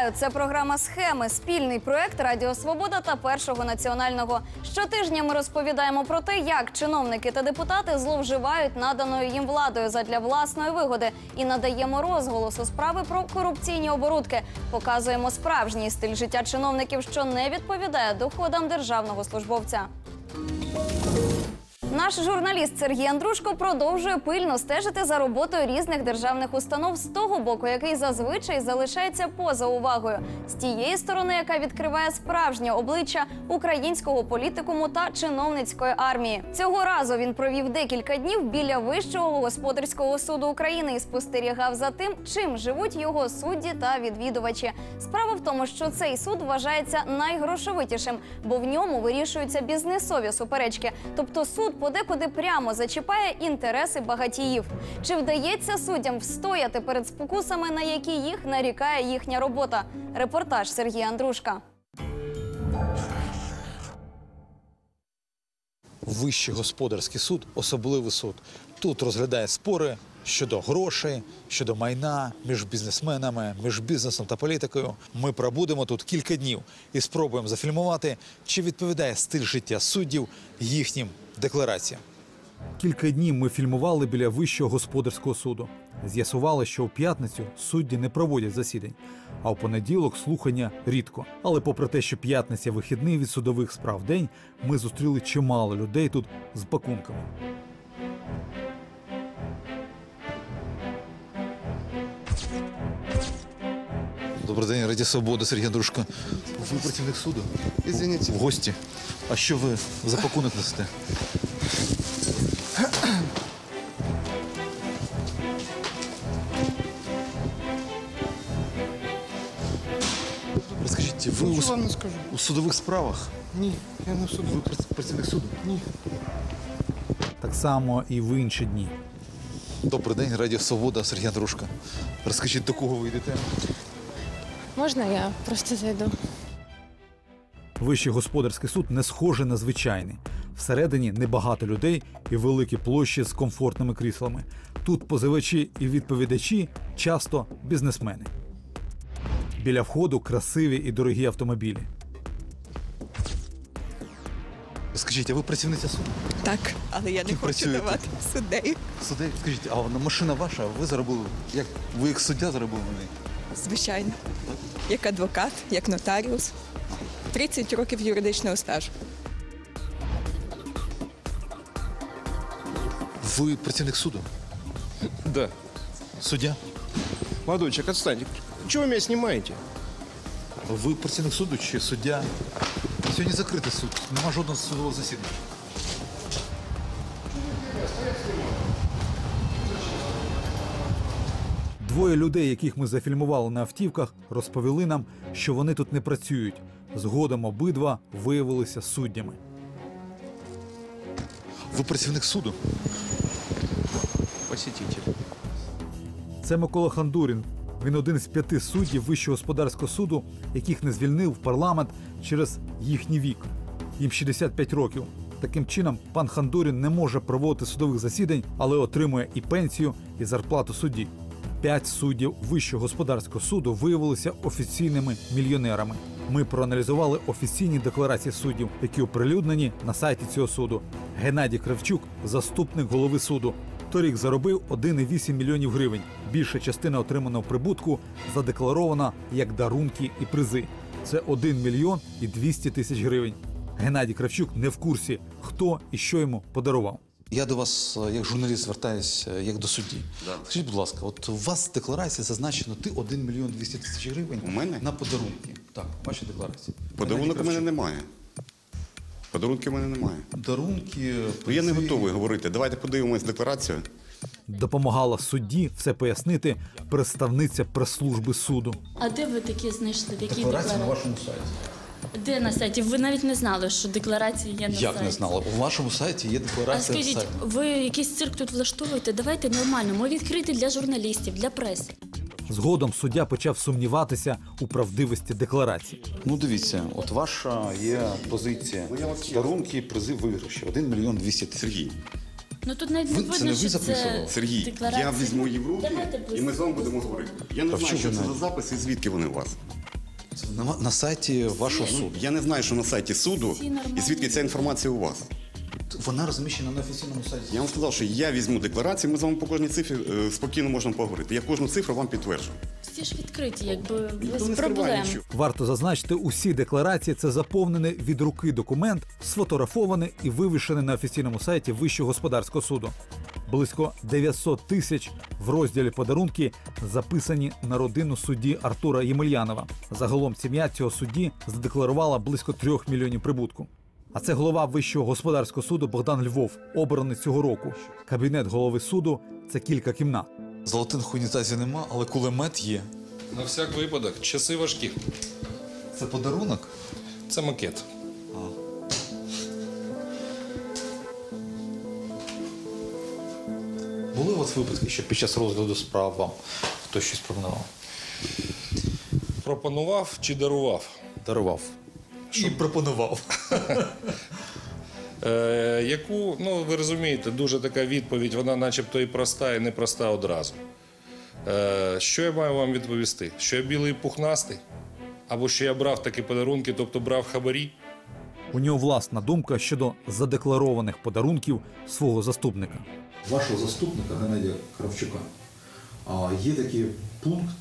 Вітаю! Це програма «Схеми» – спільний проект Радіо Свобода та Першого національного. Щотижня ми розповідаємо про те, як чиновники та депутати зловживають наданою їм владою задля власної вигоди і надаємо розголос у справи про корупційні оборудки. Показуємо справжній стиль життя чиновників, що не відповідає доходам державного службовця. Наш журналіст Сергій Андрушко продовжує пильно стежити за роботою різних державних установ з того боку, який зазвичай залишається поза увагою. З тієї сторони, яка відкриває справжнє обличчя українського політикуму та чиновницької армії. Цього разу він провів декілька днів біля Вищого господарського суду України і спостерігав за тим, чим живуть його судді та відвідувачі. Справа в тому, що цей суд вважається найгрошовитішим, бо в ньому вирішуються бізнесові суперечки. Тобто суд подекуди прямо зачіпає інтереси багатіїв. Чи вдається суддям встояти перед спокусами, на які їх нарікає їхня робота? Репортаж Сергія Андрушка. Вищий господарський суд – особливий суд. Тут розглядає спори щодо грошей, щодо майна між бізнесменами, між бізнесом та політикою. Ми пробудемо тут кілька днів і спробуємо зафільмувати, чи відповідає стиль життя суддів їхнім деклараціям. Кілька днів ми фільмували біля Вищого господарського суду. З'ясували, що у п'ятницю судді не проводять засідань, а у понеділок слухання рідко. Але попри те, що п'ятниця – вихідний від судових справ день, ми зустріли чимало людей тут з пакунками. Добрий день, Радіо Свобода, Сергій Андрушко. Ви працівник суду? Извините. В гості. А що ви за пакунок несете? Розкажіть, ви Нічого вам не скажу. у судових справах? Ні, я не в суду. Ви працівник суду? Ні. Так само і в інші дні. Добрий день, Радіо Свобода, Сергій Андрушко. Розкажіть, до кого ви йдете? Можна я просто зайду? Вищий господарський суд не схожий на звичайний. Всередині небагато людей і великі площі з комфортними кріслами. Тут позивачі і відповідачі часто бізнесмени. Біля входу красиві і дорогі автомобілі. Скажіть, а ви працівниця суду? Так, але я не Ким хочу працюєте? давати суддею. Суддя, скажіть, а машина ваша, ви заробили, ви як суддя заробили на неї? Звичайно. Як адвокат, як нотаріус. 30 років юридичного стажу. Ви працівник суду? Да. Суддя? Молодой человек, отстаньте. Чего вы меня снимаете? Ви працівник суду чи суддя? Сьогодні закритий суд, нема жодного судового засідання. Двоє людей, яких ми зафільмували на автівках, розповіли нам, що вони тут не працюють. Згодом обидва виявилися суддями. Ви працівник суду? Посетитель. Це Микола Хандурін. Він один з 5 суддів Вищого господарського суду, яких не звільнив парламент через їхній вік. Їм 65 років. Таким чином, пан Хандурін не може проводити судових засідань, але отримує і пенсію, і зарплату судді. 5 суддів Вищого господарського суду виявилися офіційними мільйонерами. Ми проаналізували офіційні декларації суддів, які оприлюднені на сайті цього суду. Геннадій Кравчук – заступник голови суду. Торік заробив 1,8 мільйонів гривень. Більша частина отриманого прибутку задекларована як дарунки і призи. Це 1 мільйон і 200 тисяч гривень. Геннадій Кравчук не в курсі, хто і що йому подарував. Я до вас, як журналіст, звертаюся, як до судді. Да. Скажіть, будь ласка, от у вас в декларації зазначено, ти 1 мільйон 200 тисяч гривень У мене? на подарунки. Так, ваші декларації. Подарунок у Геннадій мене Кравчук. немає. Подарунків у мене немає. Дарунки, Ну, я не призи. готовий говорити. Давайте подивимось декларацію. Допомагала судді все пояснити представниця прес-служби суду. А де ви такі знайшли? Такі Декларація на декларації? вашому сайті. Де на сайті? Ви навіть не знали, що декларації є на сайті. Як не знала? У вашому сайті є А декларація. скажіть, сайті. ви якийсь цирк тут влаштовуєте? Давайте нормально. Ми відкриті для журналістів, для преси. Згодом суддя почав сумніватися у правдивості декларації. Ну дивіться, от ваша є позиція. Дарунки, призи, виграші. 1 мільйон 200 тисяч. Сергій, Ну тут навіть не Це видно, не ви що записували? це Сергій, декларація. я візьму її в руки Давайте і ми з вами будемо говорити. Я не Та в знаю, чому що це вона? за запис і звідки вони у вас. На сайті вашого суду. Я не знаю, що на сайті суду, і звідки ця інформація у вас. Вона розміщена на офіційному сайті. Я вам сказав, що я візьму декларацію, ми з вами по кожній цифрі спокійно можемо поговорити. Я кожну цифру вам підтверджу. Всі ж відкриті, якби Ніхто без не скриває проблем. нічого. Варто зазначити, усі декларації – це заповнений від руки документ, сфотографований і вивішений на офіційному сайті Вищого господарського суду. Близько 900 тисяч в розділі «Подарунки» записані на родину судді Артура Ємельянова. Загалом сім'я цього судді задекларувала близько 3 мільйонів прибутку. А це голова Вищого господарського суду Богдан Львов, обраний цього року. Кабінет голови суду – це кілька кімнат. Золотих унітазів нема, але кулемет є. На всяк випадок, часи важкі. Це подарунок? Це макет. Були у вас випадки, що під час розгляду справ вам хтось щось пропонував? Пропонував чи дарував? Дарував. І пропонував. Яку, ви розумієте, дуже така відповідь, вона начебто і проста, і непроста одразу. Що я маю вам відповісти? Що я білий і пухнастий? Або що я брав такі подарунки, тобто брав хабарі? У нього власна думка щодо задекларованих подарунків свого заступника. Вашого заступника Геннадія Кравчука є такий пункт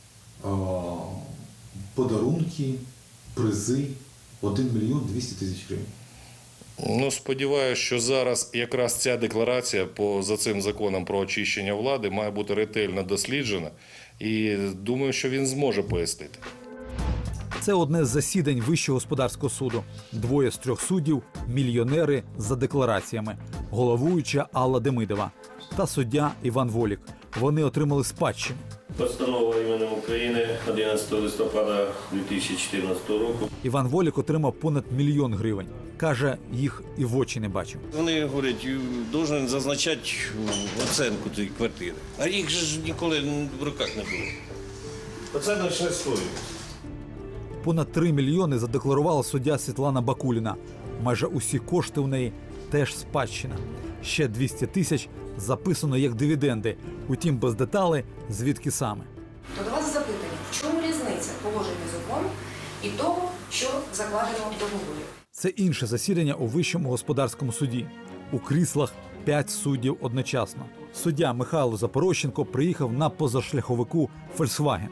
подарунки, призи 1 мільйон 200 тисяч гривень. Сподіваюся, що зараз якраз ця декларація за цим законом про очищення влади має бути ретельно досліджена. І думаю, що він зможе пояснити. Це одне з засідань Вищого господарського суду. 2 з 3 суддів – мільйонери за деклараціями. Головуюча Алла Демидова та суддя Іван Волік. Вони отримали спадщину. Постанова іменем України 11 листопада 2014 року. Іван Волік отримав понад 1 мільйон гривень. Каже, їх і в очі не бачив. Вони говорять, должен зазначати оценку цієї квартири. А їх ж ніколи в руках не було. Оце наша історія. Понад 3 мільйони задекларувала суддя Світлана Бакуліна. Майже усі кошти у неї теж спадщина. Ще 200 тисяч записано як дивіденди, утім без деталей, звідки саме. То до вас запитання, в чому різниця положення закону і того, що закладено в договорі? Це інше засідання у Вищому господарському суді. У кріслах 5 суддів одночасно. Суддя Михайло Запорощенко приїхав на позашляховику «Фольксваген».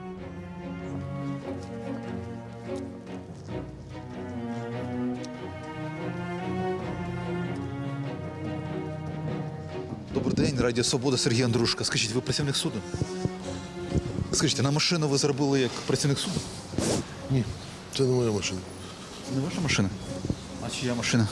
Добрий день, Радіо Свобода, Сергій Андрушко. Скажіть, ви працівник суду? Скажіть, на машину ви заробили як працівник суду? Ні, це не моя машина. Не ваша машина? А чия машина?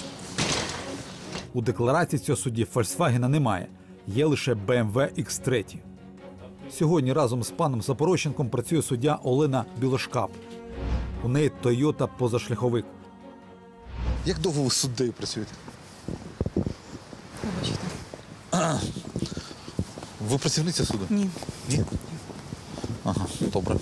У декларації цього судді «Фольксвагена» немає. Є лише BMW X3. Сьогодні разом з паном Запорощенком працює суддя Олена Білошкап. У неї Toyota позашляховик. Як довго ви з суддею працюєте? Вибачте. Ви працівниця суду? Ні. Ні? Ага, добре.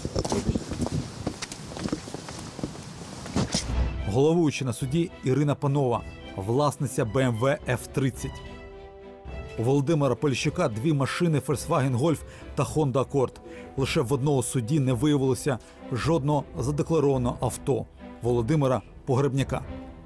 Головуюча на суді Ірина Панова, власниця BMW F30. У Володимира Поліщука 2 машини Volkswagen Golf та Honda Accord. Лише в одного судді не виявилося жодного задекларованого авто – Володимира Погребняка.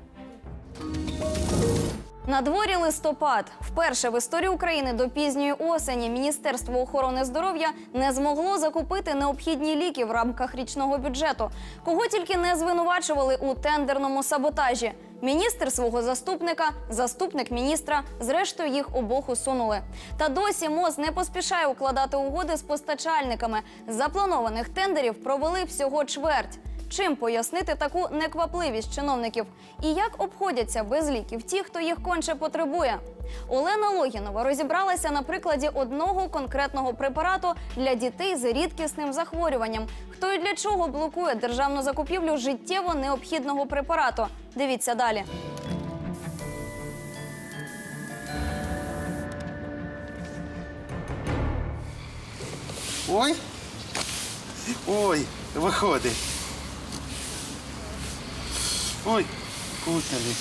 На дворі листопад. Вперше в історії України до пізньої осені Міністерство охорони здоров'я не змогло закупити необхідні ліки в рамках річного бюджету. Кого тільки не звинувачували у тендерному саботажі. Міністр свого заступника, заступник міністра, зрештою їх обох усунули. Та досі МОЗ не поспішає укладати угоди з постачальниками. Запланованих тендерів провели всього чверть. Чим пояснити таку неквапливість чиновників? І як обходяться без ліків ті, хто їх конче потребує? Олена Логінова розібралася на прикладі одного конкретного препарату для дітей з рідкісним захворюванням. Хто і для чого блокує державну закупівлю життєво необхідного препарату? Дивіться далі. Ой. Ой, виходить. Ой, кутали.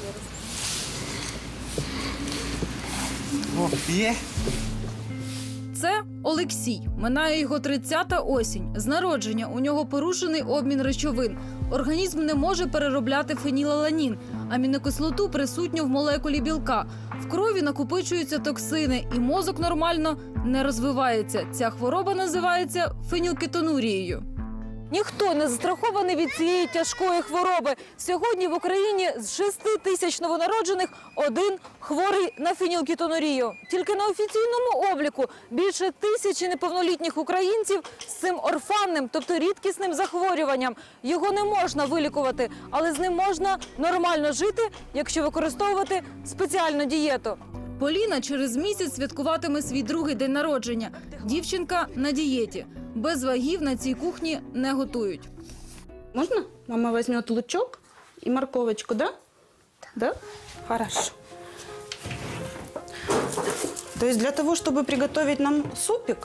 О, є? це Олексій. Минає його 30-та осінь. З народження у нього порушений обмін речовин. Організм не може переробляти фенілаланін, амінокислоту присутню в молекулі білка. В крові накопичуються токсини, і мозок нормально не розвивається. Ця хвороба називається фенілкетонурією. Ніхто не застрахований від цієї тяжкої хвороби. Сьогодні в Україні з 6 тисяч новонароджених один хворий на фенілкетонурію. Тільки на офіційному обліку більше 1000 неповнолітніх українців з цим орфанним, тобто рідкісним захворюванням. Його не можна вилікувати, але з ним можна нормально жити, якщо використовувати спеціальну дієту. Поліна через місяць святкуватиме свій другий день народження. Дівчинка на дієті. Без вагів на цій кухні не готують. Можно? Мама возьмет лучок и морковочку, да? Да? Хорошо. То есть для того, чтобы приготовить нам супик,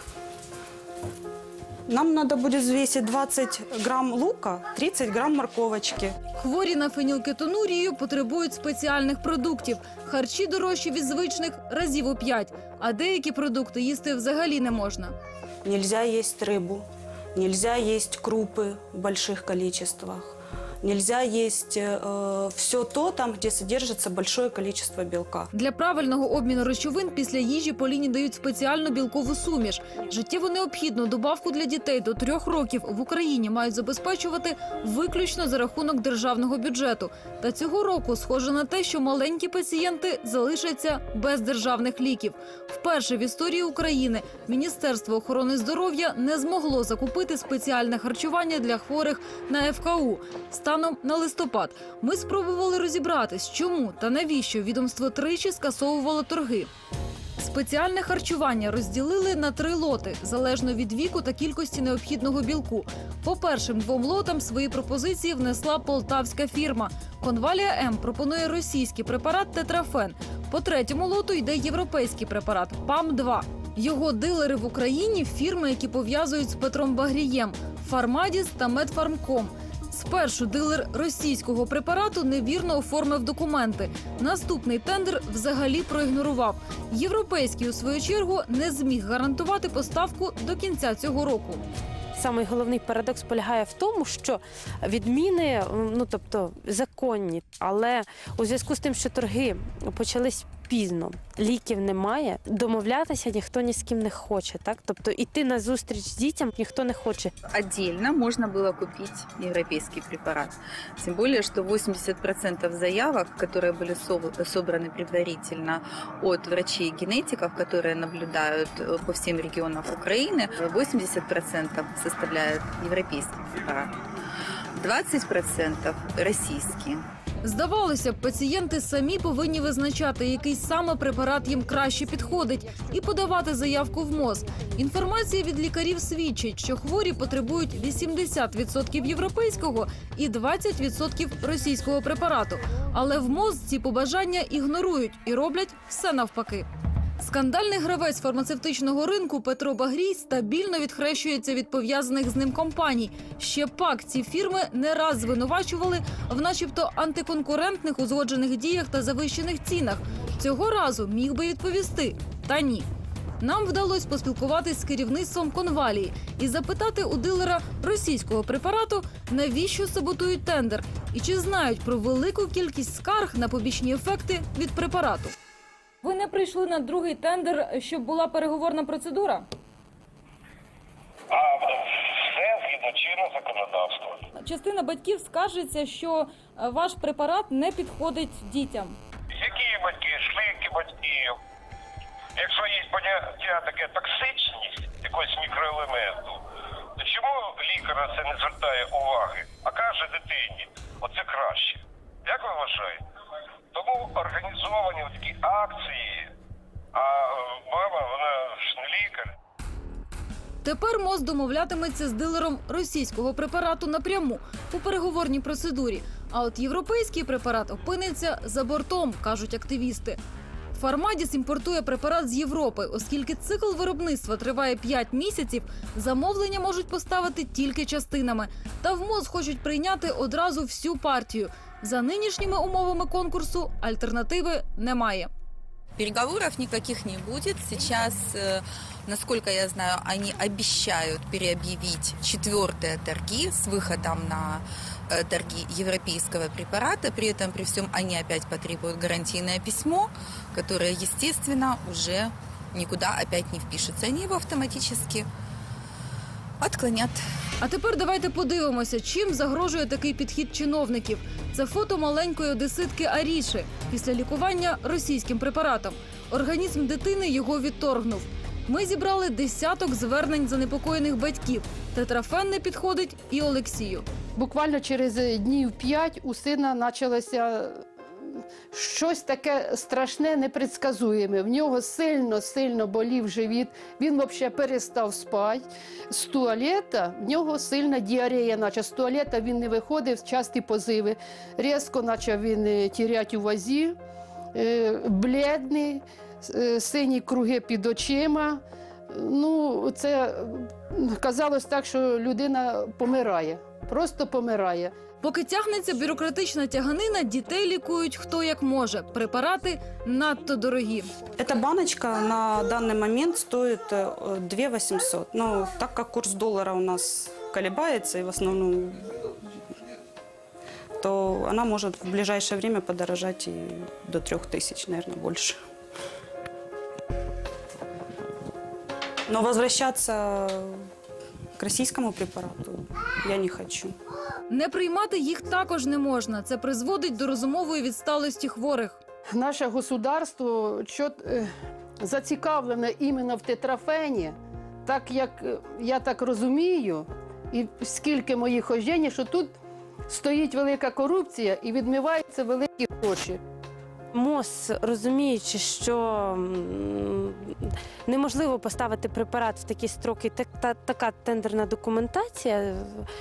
нам надо будет взвесить 20 грамм лука, 30 грамм морковочки. Хворі на фенілкетонурію потребують спеціальних продуктів. Харчі дорожчі від звичних разів у 5, а деякі продукти їсти взагалі не можна. Нельзя есть рыбу, нельзя есть крупы в больших количествах, нельзя есть все то, там, где содержится большое количество белка. Для правильного обміну речовин після їжі Поліні дають спеціальну білкову суміш. Життєво необхідну добавку для дітей до 3 років в Україні мають забезпечувати виключно за рахунок державного бюджету. Та цього року схоже на те, що маленькі пацієнти залишаться без державних ліків. Вперше в історії України Міністерство охорони здоров'я не змогло закупити спеціальне харчування для хворих на ФКУ. Станом на листопад ми спробували розібратись, чому та навіщо відомство тричі скасовувало торги. Спеціальне харчування розділили на 3 лоти, залежно від віку та кількості необхідного білку. По першим 2 лотам свої пропозиції внесла полтавська фірма. Конвалія М пропонує російський препарат Тетрафен. По 3-му лоту йде європейський препарат ПАМ-2. Його дилери в Україні – фірми, які пов'язують з Петром Багрієм – Фармадіс та Медфармком. Спершу дилер російського препарату невірно оформив документи. Наступний тендер взагалі проігнорував. Європейський, у свою чергу, не зміг гарантувати поставку до кінця цього року. Самий головний парадокс полягає в тому, що відміни, тобто законні, але у зв'язку з тим, що торги почались пізно, ліків немає, домовлятися ніхто ні з ким не хоче, так? Тобто іти на зустріч дітям ніхто не хоче. Отдельно можно было купить европейский препарат. Тем более, что 80% заявок, которые были собраны предварительно от врачей-генетиков, которые наблюдают по всем регионам Украины, 80% составляет европейский препарат, 20% российский. Здавалося б, пацієнти самі повинні визначати, який саме препарат їм краще підходить, і подавати заявку в МОЗ. Інформація від лікарів свідчить, що хворі потребують 80% європейського і 20% російського препарату. Але в МОЗ ці побажання ігнорують і роблять все навпаки. Скандальний гравець фармацевтичного ринку Петро Багрій стабільно відхрещується від пов'язаних з ним компаній. Ще пак ці фірми не раз звинувачували в начебто антиконкурентних узгоджених діях та завищених цінах. Цього разу міг би відповісти – та ні. Нам вдалося поспілкуватись з керівництвом Конвалії і запитати у дилера російського препарату, навіщо саботують тендер і чи знають про велику кількість скарг на побічні ефекти від препарату. Ви не прийшли на другий тендер, щоб була переговорна процедура? Все згідно чинного законодавства. Частина батьків скаржиться, що ваш препарат не підходить дітям. Які батьки? Шлики батьків. Якщо є поняття таке токсичність якогось мікроелементу, то чому лікар на це не звертає уваги, а каже дитині, оце краще? Як ви вважаєте? Тому організовані такі акції, а мама, вона ж не лікар. Тепер МОЗ домовлятиметься з дилером російського препарату напряму у переговорній процедурі. А от європейський препарат опиниться за бортом, кажуть активісти. Фармадіс імпортує препарат з Європи. Оскільки цикл виробництва триває 5 місяців, замовлення можуть поставити тільки частинами. Та в МОЗ хочуть прийняти одразу всю партію. За нинішніми умовами конкурсу альтернативи немає. Переговоров никаких не будет. Сейчас, насколько я знаю, они обещают переобъявить 4-е торги с выходом на торги европейского препарата. При этом, при всем, они опять потребуют гарантийное письмо, которое, естественно, уже никуда опять не впишется. Они его автоматически отклонят. А тепер давайте подивимося, чим загрожує такий підхід чиновників. Це фото маленької одеситки Аріші після лікування російським препаратом. Організм дитини його відторгнув. Ми зібрали десяток звернень занепокоєних батьків. Тетрафен не підходить і Олексію. Буквально через днів 5 у сина почалося щось таке страшне, непредсказуєме. В нього сильно болів живіт, він взагалі перестав спати. З туалета в нього сильна діарея, наче з туалета він не виходив, часті позиви. Різко почав він теряти у вазі, блідний, сині круги під очима. Ну, це казалось так, що людина помирає, просто помирає. Поки тягнеться бюрократична тяганина, дітей лікують хто як може. Препарати надто дорогі. Эта баночка на данный момент стоит 2800. Но так как курс доллара у нас колебается, и в основном, то она может в ближайшее время подорожать и до 3000, наверное, больше. Но возвращаться к российскому препарату я не хочу. Не приймати їх також не можна. Це призводить до розумової відсталості хворих. Наше государство зацікавлене іменно в тетрафені, так як я так розумію, і скільки моїх ожень, що тут стоїть велика корупція і відмиваються великі гроші. МОЗ, розуміючи, що неможливо поставити препарат в такі строки, така тендерна документація,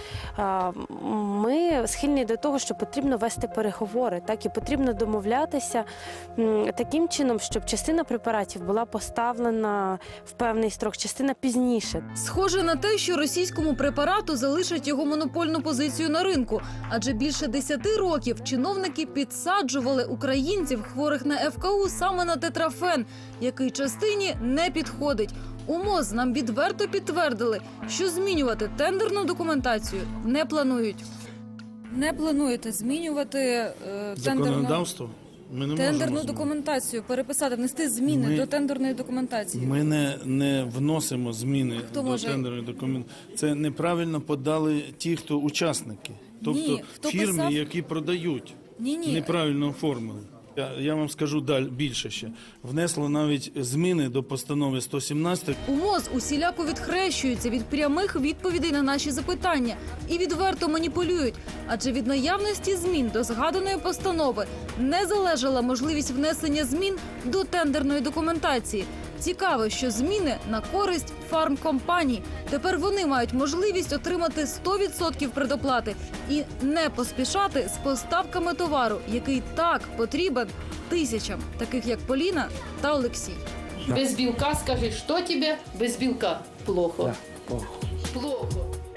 ми схильні до того, що потрібно вести переговори, так, і потрібно домовлятися таким чином, щоб частина препаратів була поставлена в певний строк, частина пізніше. Схоже на те, що російському препарату залишать його монопольну позицію на ринку, адже більше 10 років чиновники підсаджували українців, хворих на ФКУ, саме на тетрафен, який частині не підходить. У МОЗ нам відверто підтвердили, що змінювати тендерну документацію не планують. Не плануєте змінювати законодавство? Ми не тендерну можемо документацію, переписати, внести зміни до тендерної документації? Ми не вносимо зміни до тендерної документації. Це неправильно подали ті, хто учасники. Тобто фірми, які продають, неправильно оформили. Я вам скажу більше ще. Внесло навіть зміни до постанови 117. У МОЗ усіляко відхрещуються від прямих відповідей на наші запитання і відверто маніпулюють. Адже від наявності змін до згаданої постанови не залежала можливість внесення змін до тендерної документації. Цікаво, що зміни на користь фармкомпаній. Тепер вони мають можливість отримати 100% предоплати і не поспішати з поставками товару, який так потрібен тисячам, таких як Поліна та Олексій. Без білка, скажи, що тобі без білка? Плохо. Плохо.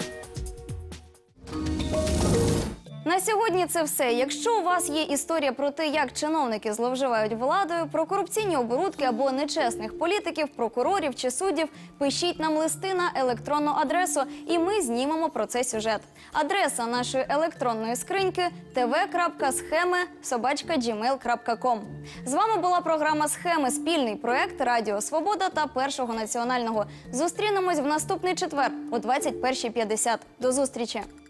На сьогодні це все. Якщо у вас є історія про те, як чиновники зловживають владою, про корупційні оборудки або нечесних політиків, прокурорів чи суддів, пишіть нам листи на електронну адресу, і ми знімемо про це сюжет. Адреса нашої електронної скриньки – tv.scheme@gmail.com. З вами була програма «Схеми» – спільний проект Радіо Свобода та Першого національного. Зустрінемось в наступний четвер о 21:50. До зустрічі!